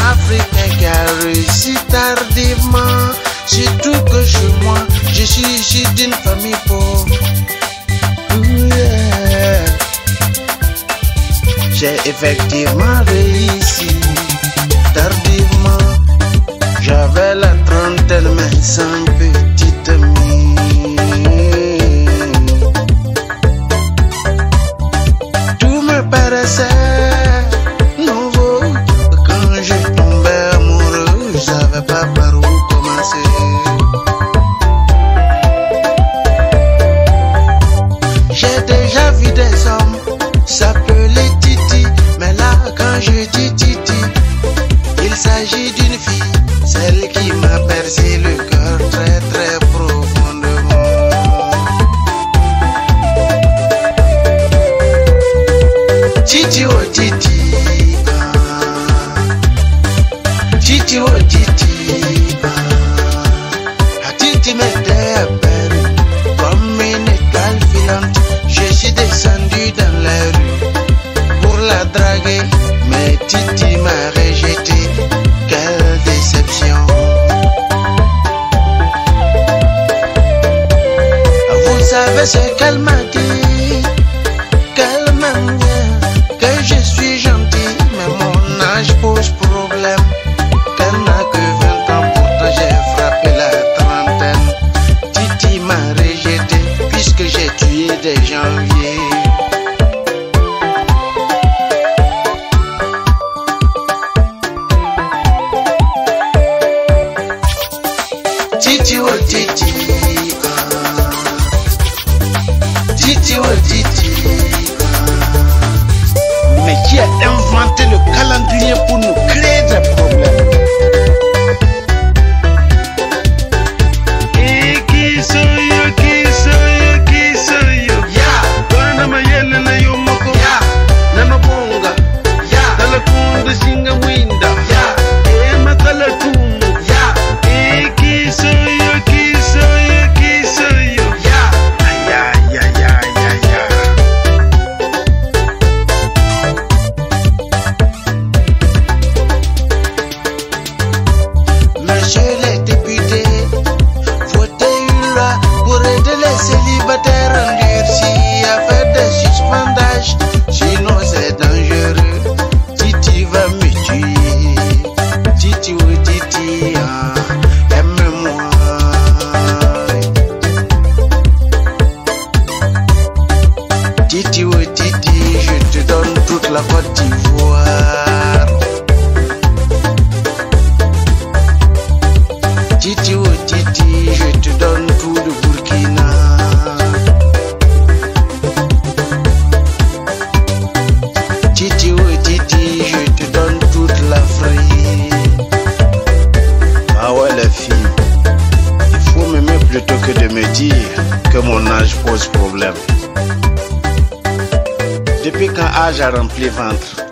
Africain qui a réussi tardivement. Surtout que chez moi, je suis issu d'une famille pauvre. Yeah. J'ai effectivement réussi tardivement. J'avais la trentaine mais sans petite amie. Tout me paraissait nouveau. Quand je tombais amoureux, je savais pas par où commencer. J'ai déjà vu des hommes s'appeler Titi, mais là quand je dis Titi, il s'agit d'une fille, celle qui m'a percé le cœur très très profondément. Titi oh Titi, Titi oh Titi, Titi m'était à peine comme une étoile filante. Je suis descendu dans la rue pour la draguer, mais Titi m'a rejeté. Quelle déception. Vous savez ce qu'elle m'a dit, qu'elle m'aime bien, que je suis gentil, mais mon âge pose problème. Qu'elle n'a que 20 ans, pourtant j'ai frappé la trentaine. Titi m'a rejeté puisque j'ai tué des janvier. Titi oh Titi, Titi oh Titi. Mais qui a inventé le calendrier pour nous créer des problèmes? Et qui soy yo, qui soy yo, qui soy yo? Yeah, Bwana mayele na yomoko, yeah, na mabonga, yeah, tala kunda singa winda, yeah, matala tumu. yeah, Et qui soy yo, qui soy yo, qui soy yo? yeah. Ay, ay, ay, ay, ay, ay. Monsieur les députés, votez une loi pour aider les célibataires endurcis à faire des suspendages, sinon c'est dangereux. Titi va me tuer. Titi oh Titi, aime-moi. Titi oh Titi, je te donne toute la Côte d'Ivoire. Titi oh Titi, je te donne tout de Burkina. Titi oh Titi, je te donne toute l'Afrique. Ah ouais les filles, il faut m'aimer plutôt que de me dire que mon âge pose problème. Depuis quand âge a rempli ventre?